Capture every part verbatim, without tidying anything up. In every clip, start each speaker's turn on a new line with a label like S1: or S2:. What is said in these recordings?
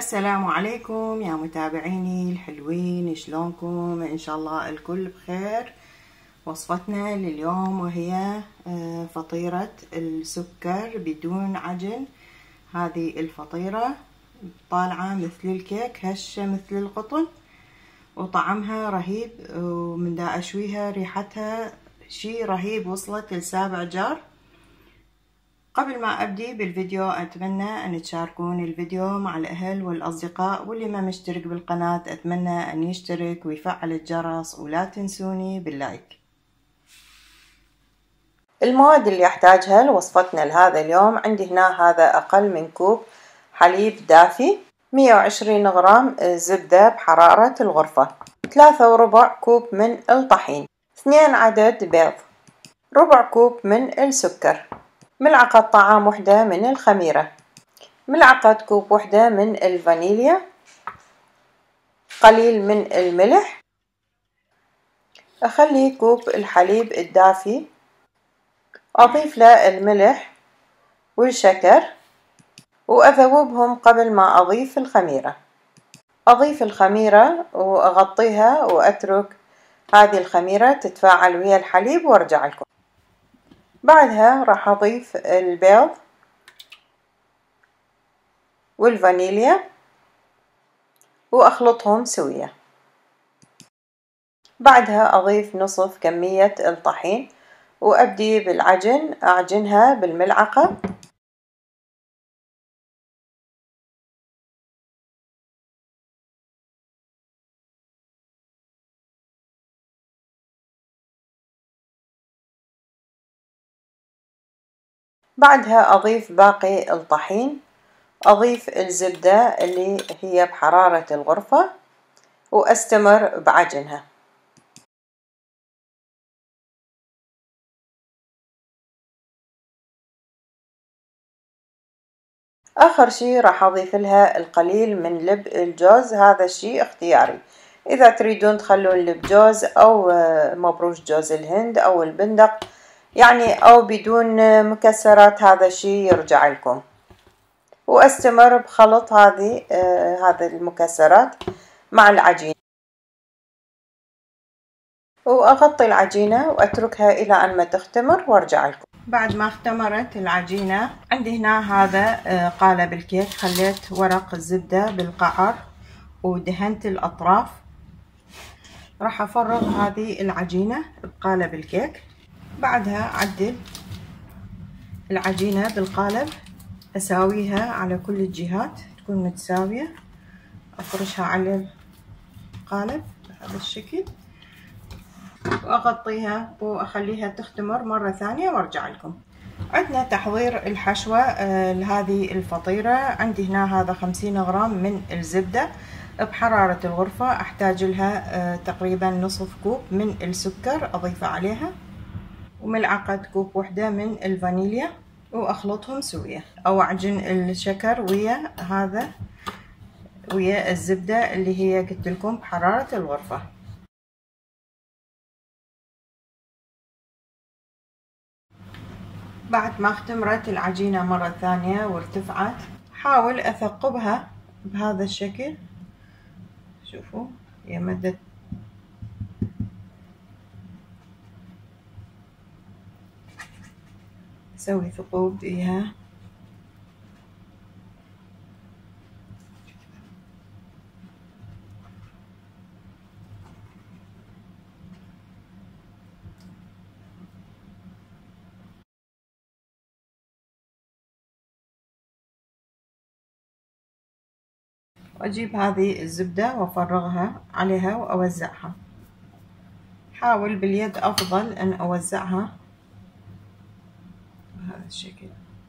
S1: السلام عليكم يا متابعيني الحلوين، شلونكم؟ ان شاء الله الكل بخير. وصفتنا لليوم وهي فطيرة السكر بدون عجن. هذه الفطيرة طالعة مثل الكيك، هشة مثل القطن، وطعمها رهيب، ومن دا اشويها ريحتها شي رهيب، وصلت لسابع جار. قبل ما أبدي بالفيديو أتمنى أن تشاركون الفيديو مع الأهل والأصدقاء، واللي ما مشترك بالقناة أتمنى أن يشترك ويفعل الجرس، ولا تنسوني باللايك. المواد اللي أحتاجها لوصفتنا لهذا اليوم، عندي هنا هذا أقل من كوب حليب دافي، مية وعشرين غرام زبدة بحرارة الغرفة، ثلاثة وربع كوب من الطحين، اثنين عدد بيض، ربع كوب من السكر، ملعقة طعام وحدة من الخميرة، ملعقة كوب وحدة من الفانيليا، قليل من الملح. أخلي كوب الحليب الدافي، أضيف له الملح والشكر وأذوبهم قبل ما أضيف الخميرة. أضيف الخميرة وأغطيها وأترك هذه الخميرة تتفاعل ويا الحليب وأرجع لكم. بعدها راح أضيف البيض والفانيليا وأخلطهم سوية. بعدها أضيف نصف كمية الطحين وأبدي بالعجن، أعجنها بالملعقة. بعدها أضيف باقي الطحين، أضيف الزبدة اللي هي بحرارة الغرفة وأستمر بعجنها. آخر شي راح أضيف لها القليل من لب الجوز، هذا الشي اختياري، إذا تريدون تخلون لب جوز أو مبروش جوز الهند أو البندق يعني، أو بدون مكسرات، هذا الشي يرجع لكم. وأستمر بخلط هذه آه هذه المكسرات مع العجينة، وأغطي العجينة وأتركها إلى أن ما تختمر وأرجع لكم. بعد ما اختمرت العجينة، عندي هنا هذا آه قالب الكيك، خليت ورق الزبدة بالقعر ودهنت الأطراف. راح أفرغ هذه العجينة بقالب الكيك. بعدها أعدل العجينة بالقالب، أساويها على كل الجهات تكون متساوية، أفرشها على القالب بهذا الشكل وأغطيها وأخليها تختمر مرة ثانية وأرجع لكم. عندنا تحضير الحشوة آه لهذه الفطيرة. عندي هنا هذا خمسين غرام من الزبدة بحرارة الغرفة، أحتاج لها آه تقريبا نصف كوب من السكر أضيفه عليها، وملعقة كوب وحدة من الفانيليا، وأخلطهم سوية، أو أعجن الشكر ويا هذا ويا الزبدة اللي هي قلت لكم بحرارة الغرفة. بعد ما اختمرت العجينة مرة ثانية وارتفعت، حاول أثقبها بهذا الشكل. شوفوا هي مدت سوي ثقوب فيها. وأجيب هذه الزبدة وأفرغها عليها وأوزعها. حاول باليد أفضل أن أوزعها بهذا الشكل.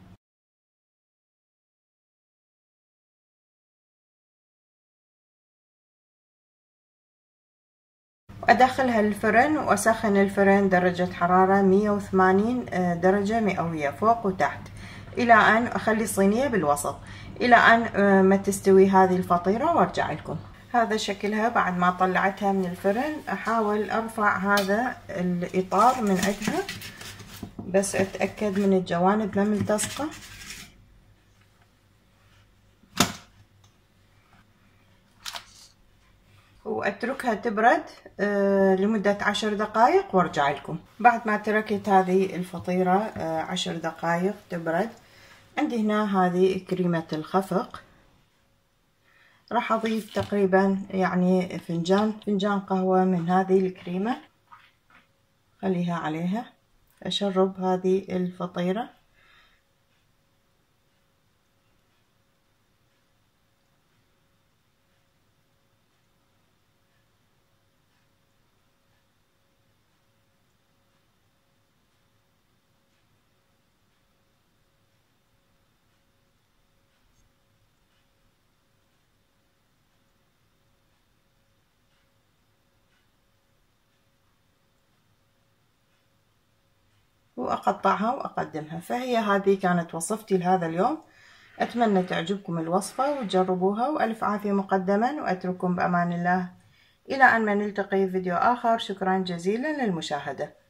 S1: وأدخلها الفرن وأسخن الفرن درجة حرارة مية وثمانين درجة مئوية فوق وتحت، إلى أن أخلي صينية بالوسط، إلى أن ما تستوي هذه الفطيرة وأرجع لكم. هذا شكلها بعد ما طلعتها من الفرن. أحاول أرفع هذا الإطار من عندها، بس أتأكد من الجوانب ما ملتصقة. واتركها تبرد لمدة عشر دقائق وارجع لكم. بعد ما تركت هذه الفطيرة عشر دقائق تبرد، عندي هنا هذه كريمة الخفق، راح اضيف تقريبا يعني فنجان فنجان قهوة من هذه الكريمة، خليها عليها، اشرب هذه الفطيرة. وأقطعها وأقدمها. فهي هذه كانت وصفتي لهذا اليوم، أتمنى تعجبكم الوصفة وتجربوها، وألف عافية مقدما، وأترككم بأمان الله إلى أن ما نلتقي في فيديو آخر. شكرا جزيلا للمشاهدة.